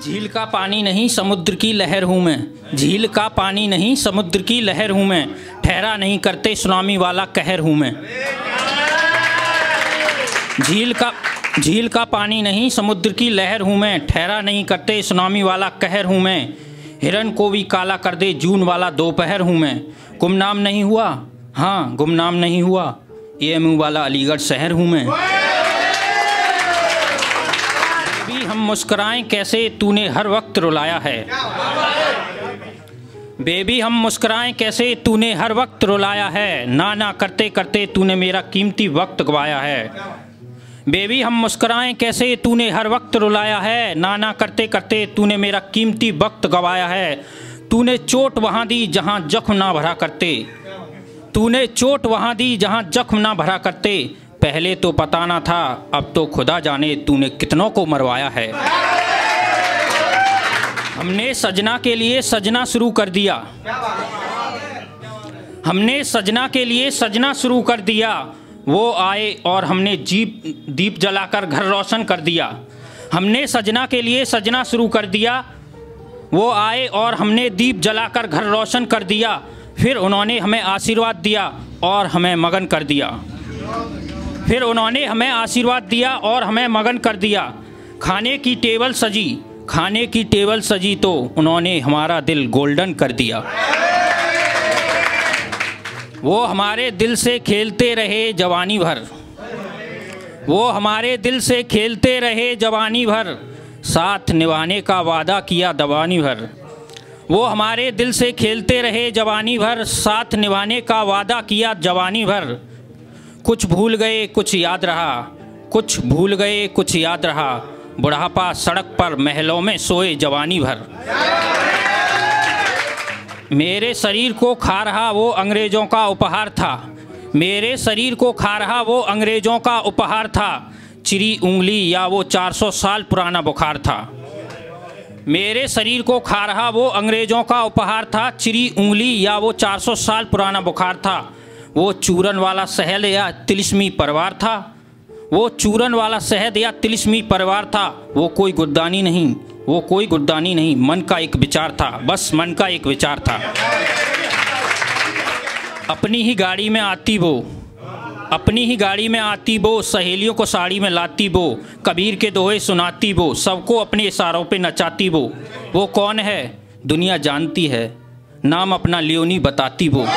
झील का पानी नहीं समुद्र की लहर हूँ मैं। झील का पानी नहीं समुद्र की लहर हूँ मैं। ठहरा नहीं करते सुनामी वाला कहर हूँ मैं। झील का पानी नहीं समुद्र की लहर हूँ मैं। ठहरा नहीं करते सुनामी वाला कहर हूँ मैं। हिरन को भी काला कर दे जून वाला दोपहर हूँ मैं। गुमनाम नहीं हुआ, हाँ गुमनाम नहीं हुआ, AMU वाला अलीगढ़ शहर हूँ मैं। बेबी हम मुस्कुराएं कैसे तूने हर वक्त रुलाया है। बेबी हम मुस्कुराएं कैसे तूने हर वक्त रुलाया है। ना ना करते करते तूने मेरा कीमती वक्त गवाया है। बेबी हम मुस्कुराएं कैसे तूने हर वक्त रुलाया है। ना ना करते करते तूने मेरा कीमती वक्त गवाया है। तूने चोट वहाँ दी जहाँ जख्म ना भरा करते। तूने चोट वहाँ दी जहाँ जख्म ना भरा करते। पहले तो पता ना था, अब तो खुदा जाने तूने कितनों को मरवाया है। हमने सजना के लिए सजना शुरू कर दिया। हमने सजना के लिए सजना शुरू कर दिया। वो आए और हमने दीप जलाकर घर रोशन कर दिया। हमने सजना के लिए सजना शुरू कर दिया। वो आए और हमने दीप जलाकर घर रोशन कर दिया। फिर उन्होंने हमें आशीर्वाद दिया और हमें मगन कर दिया। फिर उन्होंने हमें आशीर्वाद दिया और हमें मगन कर दिया। खाने की टेबल सजी, खाने की टेबल सजी तो उन्होंने हमारा दिल गोल्डन कर दिया। वो हमारे दिल से खेलते रहे जवानी भर। वो हमारे दिल से खेलते रहे जवानी भर। साथ निभाने का वादा किया दवानी भर। वो हमारे दिल से खेलते रहे जवानी भर। साथ निभाने का वादा किया जवानी भर। कुछ भूल गए कुछ याद रहा, कुछ भूल गए कुछ याद रहा। बुढ़ापा सड़क पर महलों में सोए जवानी भर। मेरे शरीर को खा रहा वो अंग्रेज़ों का उपहार था। मेरे शरीर को खा रहा वो अंग्रेज़ों का उपहार था। चिरी उंगली या वो 400 साल पुराना बुखार था। मेरे शरीर को खा रहा वो अंग्रेज़ों का उपहार था। चिरी उंगली या वो 400 साल पुराना बुखार था। वो चूरन वाला शहद या तिलिस्मी परिवार था। वो चूरन वाला शहद या तिलिस्मी परिवार था। वो कोई गुर्दानी नहीं, वो कोई गुर्दानी नहीं, मन का एक विचार था, बस मन का एक विचार था। अपनी ही गाड़ी में आती वो, अपनी ही गाड़ी में आती वो। सहेलियों को साड़ी में लाती वो। कबीर के दोहे सुनाती वो। सबको अपने इशारों पे नचाती वो। वो कौन है दुनिया जानती है, नाम अपना लियोनी बताती वो।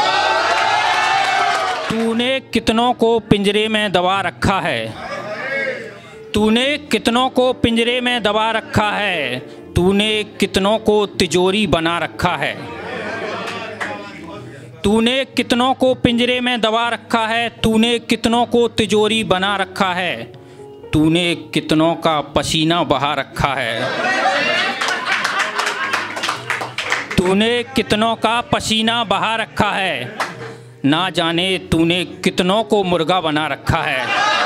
तूने कितनों को पिंजरे में दबा रखा है। तूने कितनों को पिंजरे में दबा रखा है। तूने कितनों को तिजोरी बना रखा है। तूने कितनों को पिंजरे में दबा रखा है। तूने कितनों को तिजोरी बना रखा है। तूने कितनों का पसीना बहा रखा है। तूने कितनों का पसीना बहा रखा है। ना जाने तूने कितनों को मुर्गा बना रखा है।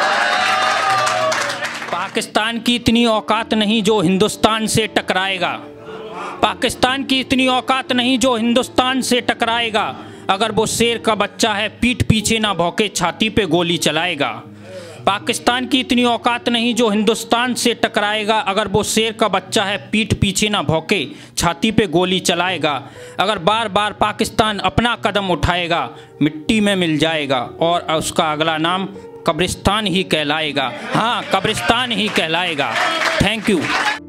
पाकिस्तान की इतनी औकात नहीं जो हिंदुस्तान से टकराएगा। पाकिस्तान की इतनी औकात नहीं जो हिंदुस्तान से टकराएगा। अगर वो शेर का बच्चा है पीठ पीछे ना भौंके छाती पे गोली चलाएगा। पाकिस्तान की इतनी औकात नहीं जो हिंदुस्तान से टकराएगा। अगर वो शेर का बच्चा है पीठ पीछे ना भौंके छाती पे गोली चलाएगा। अगर बार बार पाकिस्तान अपना कदम उठाएगा मिट्टी में मिल जाएगा और उसका अगला नाम कब्रिस्तान ही कहलाएगा। हाँ, कब्रिस्तान ही कहलाएगा। Thank you.